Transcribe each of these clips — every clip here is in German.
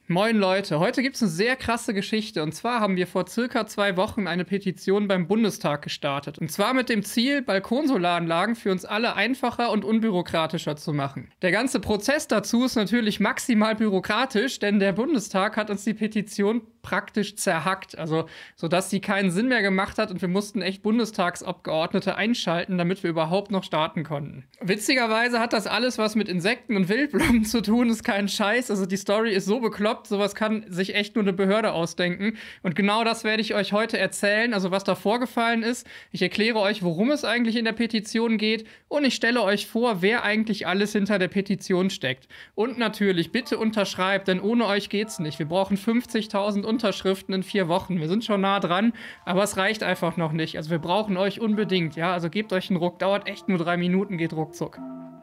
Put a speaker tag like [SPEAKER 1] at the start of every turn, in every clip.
[SPEAKER 1] Moin Leute, heute gibt es eine sehr krasse Geschichte. Und zwar haben wir vor circa 2 Wochen eine Petition beim Bundestag gestartet. Und zwar mit dem Ziel, Balkonsolaranlagen für uns alle einfacher und unbürokratischer zu machen. Der ganze Prozess dazu ist natürlich maximal bürokratisch, denn der Bundestag hat uns die Petition praktisch zerhackt. Also, sodass sie keinen Sinn mehr gemacht hat und wir mussten echt Bundestagsabgeordnete einschalten, damit wir überhaupt noch starten konnten. Witzigerweise hat das alles was mit Insekten und Wildblumen zu tun, ist kein Scheiß. Also die Story ist so bekloppt, sowas kann sich echt nur eine Behörde ausdenken. Und genau das werde ich euch heute erzählen, also was da vorgefallen ist. Ich erkläre euch, worum es eigentlich in der Petition geht und ich stelle euch vor, wer eigentlich alles hinter der Petition steckt. Und natürlich, bitte unterschreibt, denn ohne euch geht's nicht. Wir brauchen 50.000 Unterschriften in 4 Wochen. Wir sind schon nah dran, aber es reicht einfach noch nicht. Also wir brauchen euch unbedingt, ja? Also gebt euch einen Ruck. Dauert echt nur 3 Minuten, geht ruckzuck.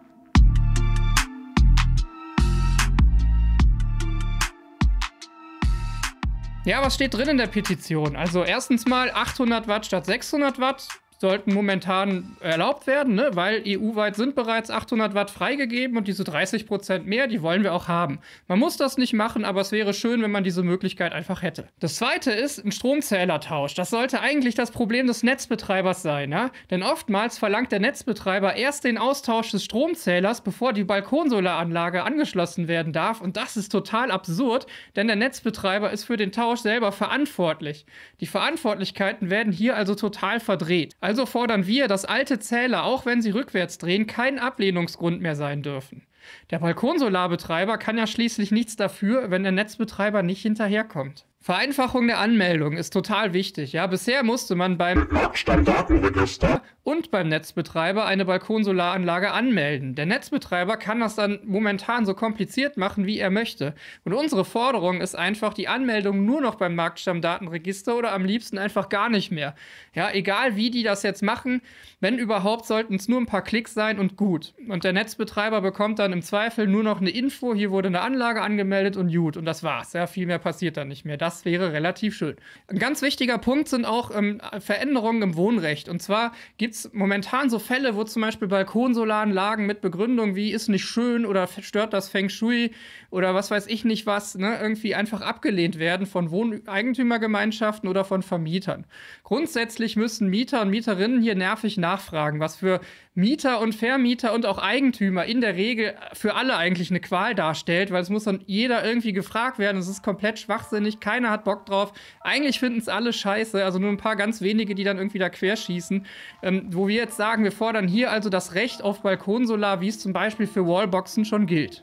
[SPEAKER 1] Ja, was steht drin in der Petition? Also erstens mal 800 Watt statt 600 Watt sollten momentan erlaubt werden, ne? Weil EU-weit sind bereits 800 Watt freigegeben und diese 30% mehr, die wollen wir auch haben. Man muss das nicht machen, aber es wäre schön, wenn man diese Möglichkeit einfach hätte. Das zweite ist ein Stromzählertausch. Das sollte eigentlich das Problem des Netzbetreibers sein, ja? Denn oftmals verlangt der Netzbetreiber erst den Austausch des Stromzählers, bevor die Balkonsolaranlage angeschlossen werden darf. Und das ist total absurd, denn der Netzbetreiber ist für den Tausch selber verantwortlich. Die Verantwortlichkeiten werden hier also total verdreht. Also fordern wir, dass alte Zähler, auch wenn sie rückwärts drehen, kein Ablehnungsgrund mehr sein dürfen. Der Balkonsolarbetreiber kann ja schließlich nichts dafür, wenn der Netzbetreiber nicht hinterherkommt. Vereinfachung der Anmeldung ist total wichtig. Ja, bisher musste man beim Marktstammdatenregister und beim Netzbetreiber eine Balkonsolaranlage anmelden. Der Netzbetreiber kann das dann momentan so kompliziert machen, wie er möchte. Und unsere Forderung ist einfach die Anmeldung nur noch beim Marktstammdatenregister oder am liebsten einfach gar nicht mehr. Ja, egal wie die das jetzt machen, wenn überhaupt, sollten es nur ein paar Klicks sein und gut. Und der Netzbetreiber bekommt dann im Zweifel nur noch eine Info, hier wurde eine Anlage angemeldet und gut. Und das war's. Ja, viel mehr passiert dann nicht mehr. Das wäre relativ schön. Ein ganz wichtiger Punkt sind auch Veränderungen im Wohnrecht. Und zwar gibt es momentan so Fälle, wo zum Beispiel Balkonsolaranlagen mit Begründung wie ist nicht schön oder stört das Feng Shui oder was weiß ich nicht was, ne, irgendwie einfach abgelehnt werden von Wohneigentümergemeinschaften oder von Vermietern. Grundsätzlich müssen Mieter und Mieterinnen hier nervig nachfragen, was für Mieter und Vermieter und auch Eigentümer in der Regel für alle eigentlich eine Qual darstellt, weil es muss dann jeder irgendwie gefragt werden. Es ist komplett schwachsinnig, keiner hat Bock drauf. Eigentlich finden es alle scheiße, also nur ein paar ganz wenige, die dann irgendwie da querschießen. Wo wir jetzt sagen, wir fordern hier also das Recht auf Balkonsolar, wie es zum Beispiel für Wallboxen schon gilt.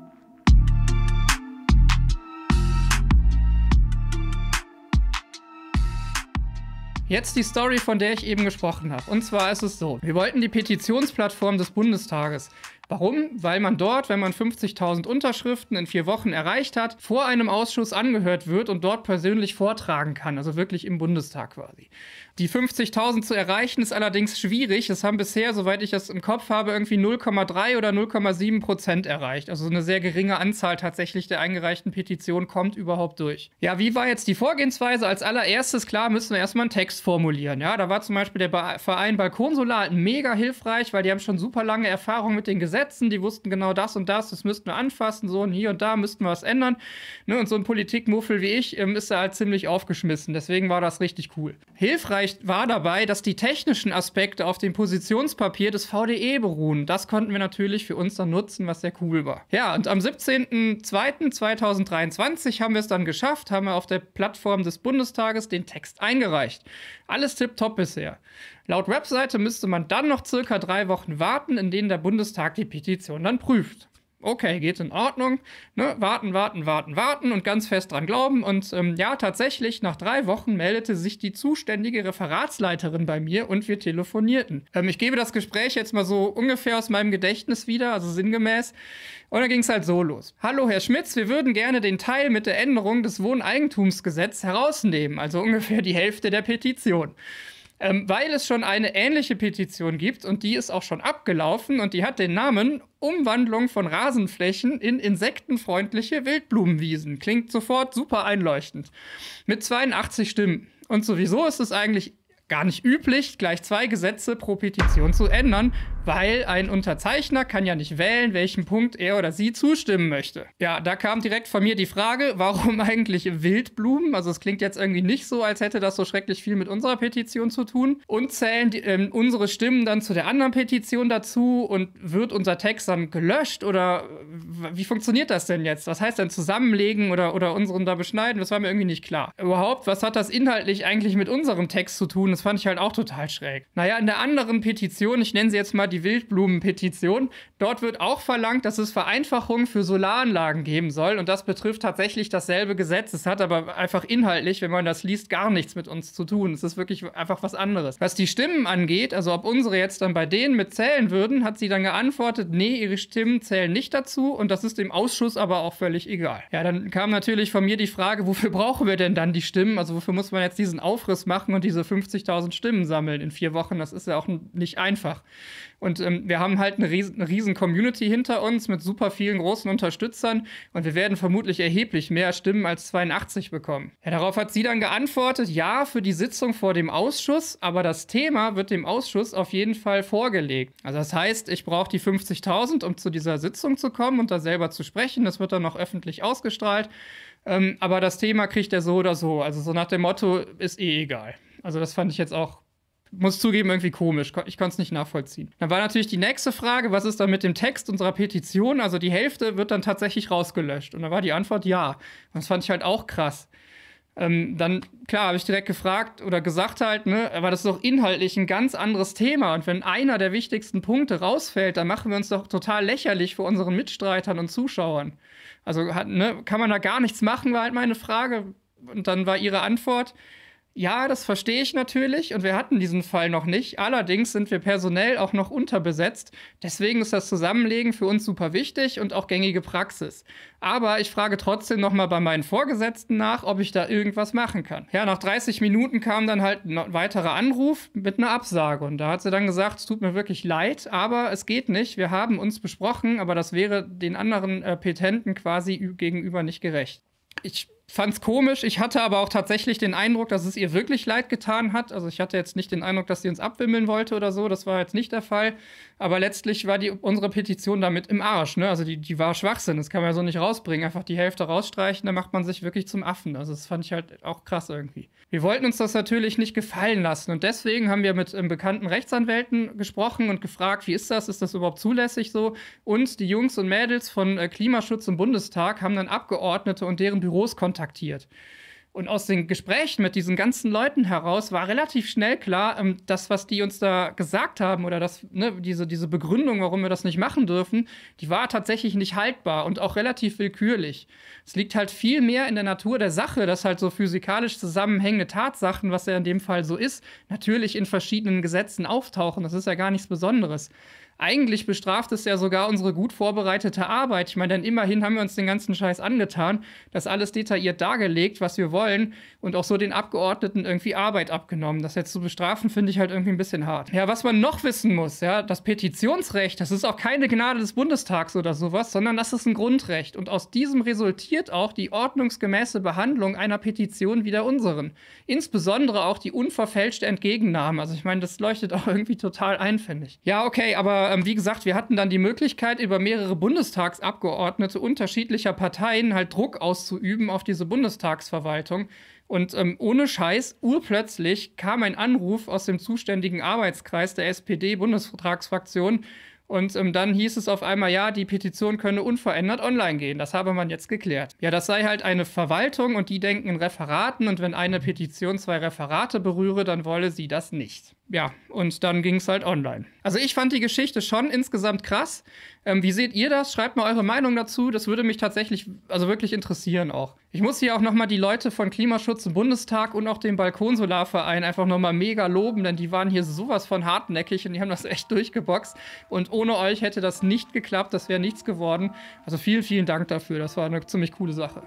[SPEAKER 1] Jetzt die Story, von der ich eben gesprochen habe. Und zwar ist es so, wir wollten die Petitionsplattform des Bundestages. Warum? Weil man dort, wenn man 50.000 Unterschriften in 4 Wochen erreicht hat, vor einem Ausschuss angehört wird und dort persönlich vortragen kann, also wirklich im Bundestag quasi. Die 50.000 zu erreichen ist allerdings schwierig. Es haben bisher, soweit ich das im Kopf habe, irgendwie 0,3 oder 0,7% erreicht. Also eine sehr geringe Anzahl tatsächlich der eingereichten Petitionen kommt überhaupt durch. Ja, wie war jetzt die Vorgehensweise? Als allererstes, klar, müssen wir erstmal einen Text formulieren. Ja, da war zum Beispiel der Verein Balkonsolar mega hilfreich, weil die haben schon super lange Erfahrung mit den Gesetzen. Die wussten genau das und das müssten wir anfassen, so und hier und da müssten wir was ändern. Ne, und so ein Politikmuffel wie ich ist da halt ziemlich aufgeschmissen. Deswegen war das richtig cool. Hilfreich war dabei, dass die technischen Aspekte auf dem Positionspapier des VDE beruhen. Das konnten wir natürlich für uns dann nutzen, was sehr cool war. Ja, und am 17.02.2023 haben wir es dann geschafft, haben wir auf der Plattform des Bundestages den Text eingereicht. Alles tipptopp bisher. Laut Webseite müsste man dann noch circa 3 Wochen warten, in denen der Bundestag die Petition dann prüft. Okay, geht in Ordnung. Ne? Warten und ganz fest dran glauben. Und ja, tatsächlich, nach 3 Wochen meldete sich die zuständige Referatsleiterin bei mir und wir telefonierten. Ich gebe das Gespräch jetzt mal so ungefähr aus meinem Gedächtnis wieder, also sinngemäß. Und dann ging es halt so los. Hallo, Herr Schmitz, wir würden gerne den Teil mit der Änderung des Wohneigentumsgesetzes herausnehmen, also ungefähr die Hälfte der Petition. Weil es schon eine ähnliche Petition gibt und die ist auch schon abgelaufen und die hat den Namen Umwandlung von Rasenflächen in insektenfreundliche Wildblumenwiesen. Klingt sofort super einleuchtend. Mit 82 Stimmen. Und sowieso ist es eigentlich gar nicht üblich, gleich 2 Gesetze pro Petition zu ändern. weil ein Unterzeichner kann ja nicht wählen, welchem Punkt er oder sie zustimmen möchte. Ja, da kam direkt von mir die Frage, warum eigentlich Wildblumen? Also es klingt jetzt irgendwie nicht so, als hätte das so schrecklich viel mit unserer Petition zu tun. Und zählen unsere Stimmen dann zu der anderen Petition dazu und wird unser Text dann gelöscht? Oder wie funktioniert das denn jetzt? Was heißt denn zusammenlegen oder unseren da beschneiden? Das war mir irgendwie nicht klar. Überhaupt, was hat das inhaltlich eigentlich mit unserem Text zu tun? Das fand ich halt auch total schräg. Naja, in der anderen Petition, ich nenne sie jetzt mal die Wildblumen-Petition, dort wird auch verlangt, dass es Vereinfachungen für Solaranlagen geben soll. Und das betrifft tatsächlich dasselbe Gesetz. Es hat aber einfach inhaltlich, wenn man das liest, gar nichts mit uns zu tun. Es ist wirklich einfach was anderes. Was die Stimmen angeht, also ob unsere jetzt dann bei denen mitzählen würden, hat sie dann geantwortet, nee, ihre Stimmen zählen nicht dazu und das ist dem Ausschuss aber auch völlig egal. Ja, dann kam natürlich von mir die Frage, wofür brauchen wir denn dann die Stimmen? Also wofür muss man jetzt diesen Aufriss machen und diese 50.000 Stimmen sammeln in 4 Wochen? Das ist ja auch nicht einfach. Und wir haben halt eine riesen Community hinter uns mit super vielen großen Unterstützern und wir werden vermutlich erheblich mehr Stimmen als 82 bekommen. Ja, darauf hat sie dann geantwortet, ja, für die Sitzung vor dem Ausschuss, aber das Thema wird dem Ausschuss auf jeden Fall vorgelegt. Also das heißt, ich brauche die 50.000, um zu dieser Sitzung zu kommen und da selber zu sprechen. Das wird dann noch öffentlich ausgestrahlt. Aber das Thema kriegt er so oder so. Also so nach dem Motto, ist eh egal. Also das fand ich jetzt auch, muss zugeben, irgendwie komisch. Ich konnte es nicht nachvollziehen. Dann war natürlich die nächste Frage, was ist dann mit dem Text unserer Petition? Also die Hälfte wird dann tatsächlich rausgelöscht. Und da war die Antwort ja. Und das fand ich halt auch krass. Dann, klar, habe ich direkt gefragt oder gesagt halt, ne, aber das ist doch inhaltlich ein ganz anderes Thema. Und wenn einer der wichtigsten Punkte rausfällt, dann machen wir uns doch total lächerlich vor unseren Mitstreitern und Zuschauern. Also kann man da gar nichts machen, war halt meine Frage. Und dann war ihre Antwort, ja, das verstehe ich natürlich und wir hatten diesen Fall noch nicht. Allerdings sind wir personell auch noch unterbesetzt. Deswegen ist das Zusammenlegen für uns super wichtig und auch gängige Praxis. Aber ich frage trotzdem noch mal bei meinen Vorgesetzten nach, ob ich da irgendwas machen kann. Ja, nach 30 Minuten kam dann halt ein weiterer Anruf mit einer Absage. Und da hat sie dann gesagt, es tut mir wirklich leid, aber es geht nicht. Wir haben uns besprochen, aber das wäre den anderen Petenten quasi gegenüber nicht gerecht. Ich fand's komisch. Ich hatte aber auch tatsächlich den Eindruck, dass es ihr wirklich leid getan hat. Also ich hatte jetzt nicht den Eindruck, dass sie uns abwimmeln wollte oder so. Das war jetzt nicht der Fall. Aber letztlich war unsere Petition damit im Arsch. Ne? Also die war Schwachsinn. Das kann man ja so nicht rausbringen. Einfach die Hälfte rausstreichen, dann macht man sich wirklich zum Affen. Also das fand ich halt auch krass irgendwie. Wir wollten uns das natürlich nicht gefallen lassen. Und deswegen haben wir mit bekannten Rechtsanwälten gesprochen und gefragt, wie ist das? Ist das überhaupt zulässig so? Und die Jungs und Mädels von Klimaschutz im Bundestag haben dann Abgeordnete und deren Büros kontaktiert. Und aus den Gesprächen mit diesen ganzen Leuten heraus war relativ schnell klar, das, was die uns da gesagt haben oder diese Begründung, warum wir das nicht machen dürfen, die war tatsächlich nicht haltbar und auch relativ willkürlich. Es liegt halt viel mehr in der Natur der Sache, dass halt so physikalisch zusammenhängende Tatsachen, was ja in dem Fall so ist, natürlich in verschiedenen Gesetzen auftauchen. Das ist ja gar nichts Besonderes. Eigentlich bestraft es ja sogar unsere gut vorbereitete Arbeit. Ich meine, denn immerhin haben wir uns den ganzen Scheiß angetan, das alles detailliert dargelegt, was wir wollen und auch so den Abgeordneten irgendwie Arbeit abgenommen. Das jetzt zu bestrafen, finde ich halt irgendwie ein bisschen hart. Ja, was man noch wissen muss, ja, das Petitionsrecht, das ist auch keine Gnade des Bundestags oder sowas, sondern das ist ein Grundrecht. Und aus diesem resultiert auch die ordnungsgemäße Behandlung einer Petition wie der unseren. Insbesondere auch die unverfälschte Entgegennahme. Also ich meine, das leuchtet auch irgendwie total ein, finde ich. Ja, okay, aber wie gesagt, wir hatten dann die Möglichkeit, über mehrere Bundestagsabgeordnete unterschiedlicher Parteien halt Druck auszuüben auf diese Bundestagsverwaltung. Und ohne Scheiß, urplötzlich kam ein Anruf aus dem zuständigen Arbeitskreis der SPD-Bundestagsfraktion. Und dann hieß es auf einmal, ja, die Petition könne unverändert online gehen. Das habe man jetzt geklärt. Ja, das sei halt eine Verwaltung und die denken in Referaten. Und wenn eine Petition 2 Referate berühre, dann wolle sie das nicht. Ja, und dann ging es halt online. Also ich fand die Geschichte schon insgesamt krass. Wie seht ihr das? Schreibt mal eure Meinung dazu. Das würde mich tatsächlich, also wirklich interessieren auch. Ich muss hier auch noch mal die Leute von Klimaschutz im Bundestag und auch den Balkonsolarverein einfach noch mal mega loben, denn die waren hier sowas von hartnäckig und die haben das echt durchgeboxt. Und ohne euch hätte das nicht geklappt, das wäre nichts geworden. Also vielen, vielen Dank dafür. Das war eine ziemlich coole Sache.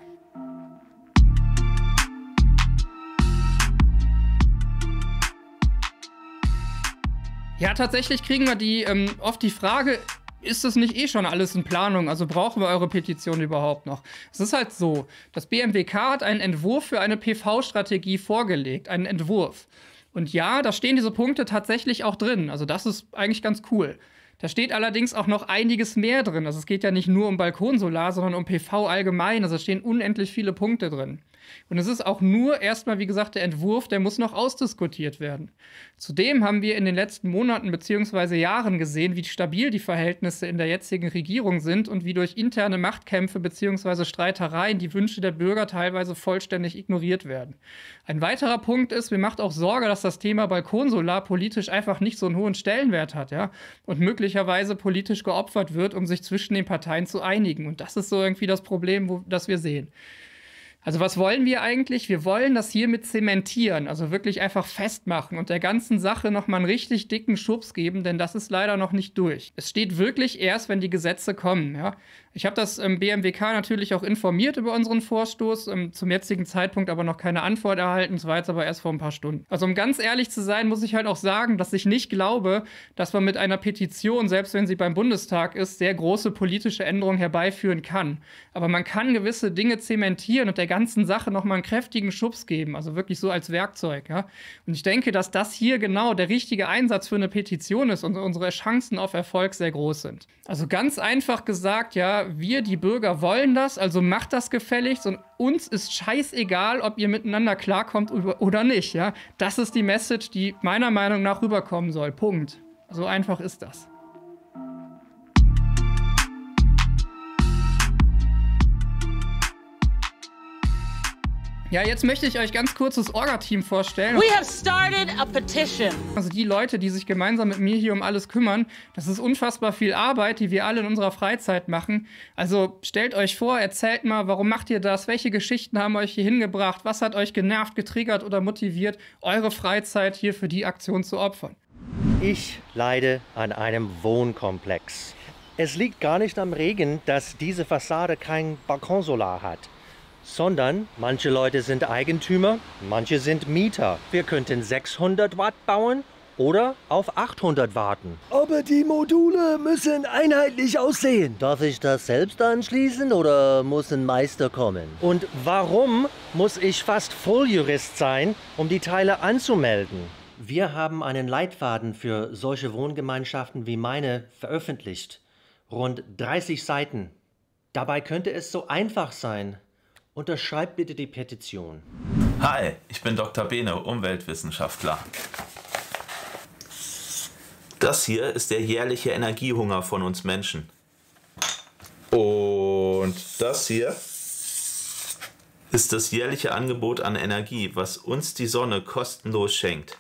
[SPEAKER 1] Ja, tatsächlich kriegen wir oft die Frage, ist das nicht eh schon alles in Planung? Also brauchen wir eure Petition überhaupt noch? Es ist halt so, das BMWK hat einen Entwurf für eine PV-Strategie vorgelegt, einen Entwurf. Und ja, da stehen diese Punkte tatsächlich auch drin. Also das ist eigentlich ganz cool. Da steht allerdings auch noch einiges mehr drin. Also es geht ja nicht nur um Balkonsolar, sondern um PV allgemein. Also es stehen unendlich viele Punkte drin. Und es ist auch nur erstmal, wie gesagt, der Entwurf, der muss noch ausdiskutiert werden. Zudem haben wir in den letzten Monaten bzw. Jahren gesehen, wie stabil die Verhältnisse in der jetzigen Regierung sind und wie durch interne Machtkämpfe bzw. Streitereien die Wünsche der Bürger teilweise vollständig ignoriert werden. Ein weiterer Punkt ist, mir macht auch Sorge, dass das Thema Balkonsolar politisch einfach nicht so einen hohen Stellenwert hat, ja, und möglicherweise politisch geopfert wird, um sich zwischen den Parteien zu einigen. Und das ist so irgendwie das Problem, das wir sehen. Also was wollen wir eigentlich? Wir wollen das hiermit zementieren, also wirklich einfach festmachen und der ganzen Sache nochmal einen richtig dicken Schubs geben, denn das ist leider noch nicht durch. Es steht wirklich erst, wenn die Gesetze kommen, ja. Ich habe das BMWK natürlich auch informiert über unseren Vorstoß, zum jetzigen Zeitpunkt aber noch keine Antwort erhalten, das war jetzt aber erst vor ein paar Stunden. Also um ganz ehrlich zu sein, muss ich halt auch sagen, dass ich nicht glaube, dass man mit einer Petition, selbst wenn sie beim Bundestag ist, sehr große politische Änderungen herbeiführen kann. Aber man kann gewisse Dinge zementieren und der ganzen Sache nochmal einen kräftigen Schubs geben, also wirklich so als Werkzeug, ja. Und ich denke, dass das hier genau der richtige Einsatz für eine Petition ist und unsere Chancen auf Erfolg sehr groß sind. Also ganz einfach gesagt, ja, wir, die Bürger, wollen das, also macht das gefälligst und uns ist scheißegal, ob ihr miteinander klarkommt oder nicht, ja. Das ist die Message, die meiner Meinung nach rüberkommen soll. Punkt. So einfach ist das. Ja, jetzt möchte ich euch ganz kurz das Orga-Team vorstellen.
[SPEAKER 2] We have started a petition.
[SPEAKER 1] Also die Leute, die sich gemeinsam mit mir hier um alles kümmern, das ist unfassbar viel Arbeit, die wir alle in unserer Freizeit machen. Also stellt euch vor, erzählt mal, warum macht ihr das? Welche Geschichten haben euch hier hingebracht? Was hat euch genervt, getriggert oder motiviert, eure Freizeit hier für die Aktion zu opfern?
[SPEAKER 3] Ich leide an einem Wohnkomplex. Es liegt gar nicht am Regen, dass diese Fassade kein Balkonsolar hat. Sondern manche Leute sind Eigentümer, manche sind Mieter. Wir könnten 600 Watt bauen oder auf 800 warten. Aber die Module müssen einheitlich aussehen. Darf ich das selbst anschließen oder muss ein Meister kommen? Und warum muss ich fast Volljurist sein, um die Teile anzumelden? Wir haben einen Leitfaden für solche Wohngemeinschaften wie meine veröffentlicht. Rund 30 Seiten. Dabei könnte es so einfach sein. Unterschreibt bitte die Petition.
[SPEAKER 4] Hi, ich bin Dr. Bene, Umweltwissenschaftler. Das hier ist der jährliche Energiehunger von uns Menschen. Und das hier ist das jährliche Angebot an Energie, was uns die Sonne kostenlos schenkt.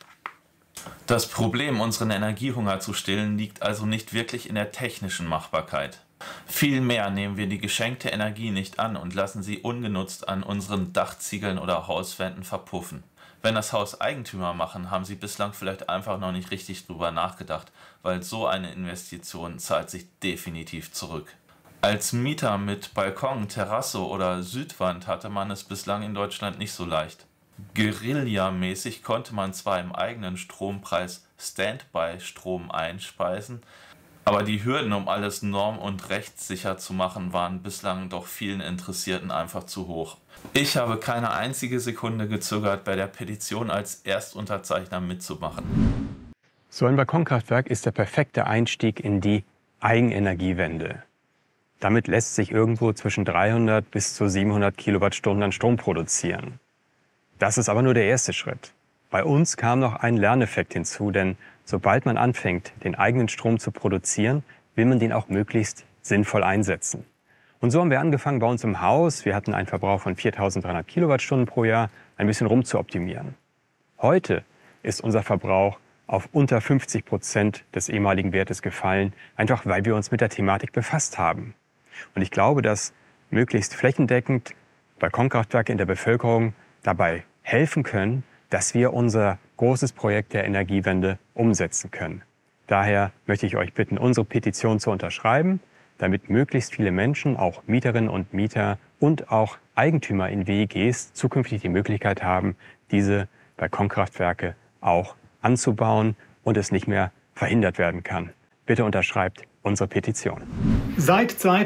[SPEAKER 4] Das Problem, unseren Energiehunger zu stillen, liegt also nicht wirklich in der technischen Machbarkeit. Vielmehr nehmen wir die geschenkte Energie nicht an und lassen sie ungenutzt an unseren Dachziegeln oder Hauswänden verpuffen. Wenn das Haus Eigentümer machen, haben sie bislang vielleicht einfach noch nicht richtig drüber nachgedacht, weil so eine Investition zahlt sich definitiv zurück. Als Mieter mit Balkon, Terrasse oder Südwand hatte man es bislang in Deutschland nicht so leicht. Guerillamäßig konnte man zwar im eigenen Strompreis Standby-Strom einspeisen, aber die Hürden, um alles norm- und rechtssicher zu machen, waren bislang doch vielen Interessierten einfach zu hoch. Ich habe keine einzige Sekunde gezögert, bei der Petition als Erstunterzeichner mitzumachen.
[SPEAKER 5] So ein Balkonkraftwerk ist der perfekte Einstieg in die Eigenenergiewende. Damit lässt sich irgendwo zwischen 300 bis zu 700 Kilowattstunden an Strom produzieren. Das ist aber nur der erste Schritt. Bei uns kam noch ein Lerneffekt hinzu, denn sobald man anfängt, den eigenen Strom zu produzieren, will man den auch möglichst sinnvoll einsetzen. Und so haben wir angefangen bei uns im Haus, wir hatten einen Verbrauch von 4.300 Kilowattstunden pro Jahr, ein bisschen rum zu optimieren. Heute ist unser Verbrauch auf unter 50% des ehemaligen Wertes gefallen, einfach weil wir uns mit der Thematik befasst haben. Und ich glaube, dass möglichst flächendeckend Balkonkraftwerke in der Bevölkerung dabei helfen können, dass wir unser großes Projekt der Energiewende umsetzen können. Daher möchte ich euch bitten, unsere Petition zu unterschreiben, damit möglichst viele Menschen, auch Mieterinnen und Mieter und auch Eigentümer in WEGs zukünftig die Möglichkeit haben, diese Balkonkraftwerke auch anzubauen und es nicht mehr verhindert werden kann. Bitte unterschreibt unsere Petition.
[SPEAKER 6] Seit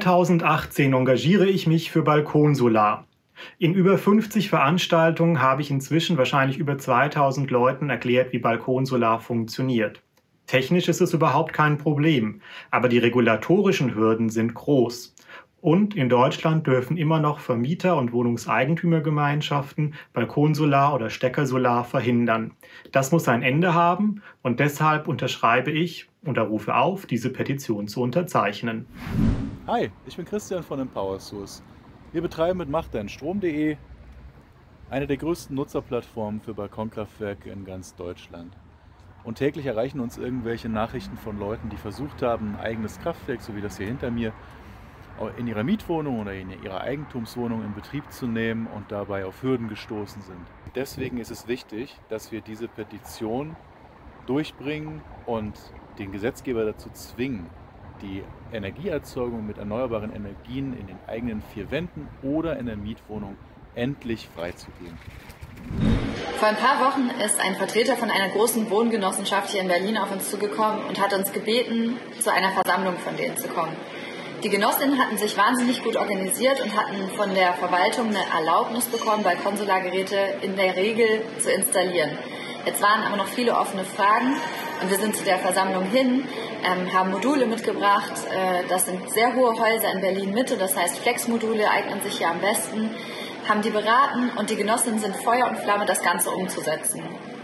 [SPEAKER 6] 2018 engagiere ich mich für Balkonsolar. In über 50 Veranstaltungen habe ich inzwischen wahrscheinlich über 2000 Leuten erklärt, wie Balkonsolar funktioniert. Technisch ist es überhaupt kein Problem, aber die regulatorischen Hürden sind groß. Und in Deutschland dürfen immer noch Vermieter und Wohnungseigentümergemeinschaften Balkonsolar oder Steckersolar verhindern. Das muss ein Ende haben und deshalb unterschreibe ich und rufe auf, diese Petition zu unterzeichnen.
[SPEAKER 7] Hi, ich bin Christian von EmpowerSource. Wir betreiben mit machtdeinstrom.de eine der größten Nutzerplattformen für Balkonkraftwerke in ganz Deutschland. Und täglich erreichen uns irgendwelche Nachrichten von Leuten, die versucht haben, ein eigenes Kraftwerk, so wie das hier hinter mir, in ihrer Mietwohnung oder in ihrer Eigentumswohnung in Betrieb zu nehmen und dabei auf Hürden gestoßen sind. Deswegen ist es wichtig, dass wir diese Petition durchbringen und den Gesetzgeber dazu zwingen, die Energieerzeugung mit erneuerbaren Energien in den eigenen vier Wänden oder in der Mietwohnung endlich freizugeben.
[SPEAKER 8] Vor ein paar Wochen ist ein Vertreter von einer großen Wohngenossenschaft hier in Berlin auf uns zugekommen und hat uns gebeten, zu einer Versammlung von denen zu kommen. Die Genossinnen hatten sich wahnsinnig gut organisiert und hatten von der Verwaltung eine Erlaubnis bekommen, Balkonsolargeräte in der Regel zu installieren. Jetzt waren aber noch viele offene Fragen und wir sind zu der Versammlung hin, haben Module mitgebracht. Das sind sehr hohe Häuser in Berlin-Mitte, das heißt Flexmodule eignen sich hier am besten, haben die beraten und die Genossinnen sind Feuer und Flamme, das Ganze umzusetzen.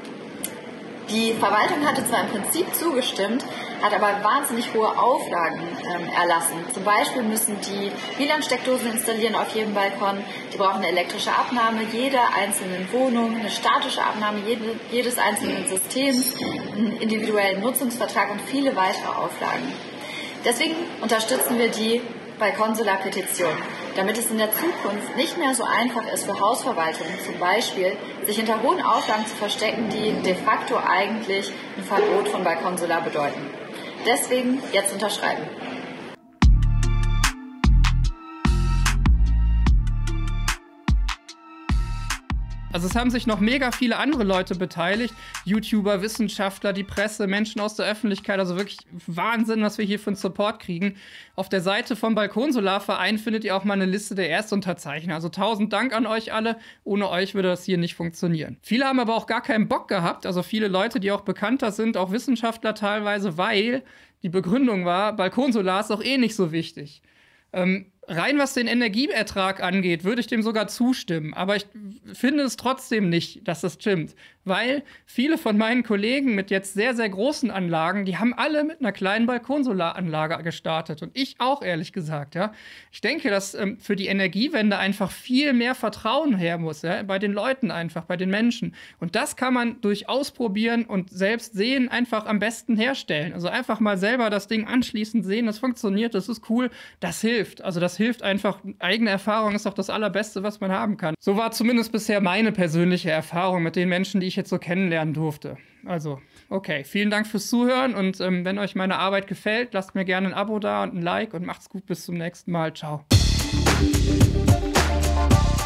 [SPEAKER 8] Die Verwaltung hatte zwar im Prinzip zugestimmt, hat aber wahnsinnig hohe Auflagen erlassen. Zum Beispiel müssen die WLAN-Steckdosen installieren auf jedem Balkon. Die brauchen eine elektrische Abnahme jeder einzelnen Wohnung, eine statische Abnahme jedes einzelnen Systems, einen individuellen Nutzungsvertrag und viele weitere Auflagen. Deswegen unterstützen wir die Balkonsolar-Petition, damit es in der Zukunft nicht mehr so einfach ist für Hausverwaltungen zum Beispiel, sich hinter hohen Auflagen zu verstecken, die de facto eigentlich ein Verbot von Balkonsolar bedeuten. Deswegen jetzt unterschreiben.
[SPEAKER 1] Also es haben sich noch mega viele andere Leute beteiligt. YouTuber, Wissenschaftler, die Presse, Menschen aus der Öffentlichkeit. Also wirklich Wahnsinn, was wir hier für einen Support kriegen. Auf der Seite vom Balkonsolarverein findet ihr auch mal eine Liste der Erstunterzeichner. Also 1000 Dank an euch alle. Ohne euch würde das hier nicht funktionieren. Viele haben aber auch gar keinen Bock gehabt. Also viele Leute, die auch bekannter sind, auch Wissenschaftler teilweise, weil die Begründung war, Balkonsolar ist auch eh nicht so wichtig. Rein was den Energieertrag angeht, würde ich dem sogar zustimmen. Aber ich finde es trotzdem nicht, dass das stimmt. Weil viele von meinen Kollegen mit jetzt sehr, sehr großen Anlagen, die haben alle mit einer kleinen Balkonsolaranlage gestartet. Und ich auch, ehrlich gesagt. Ja. Ich denke, dass für die Energiewende einfach viel mehr Vertrauen her muss. Ja, bei den Leuten einfach, bei den Menschen. Und das kann man durch Ausprobieren und selbst sehen einfach am besten herstellen. Also einfach mal selber das Ding anschließend sehen, das funktioniert, das ist cool, das hilft. Also das hilft einfach. Eigene Erfahrung ist doch das Allerbeste, was man haben kann. So war zumindest bisher meine persönliche Erfahrung mit den Menschen, die ich jetzt so kennenlernen durfte. Also, okay. Vielen Dank fürs Zuhören und wenn euch meine Arbeit gefällt, lasst mir gerne ein Abo da und ein Like und macht's gut. Bis zum nächsten Mal. Ciao.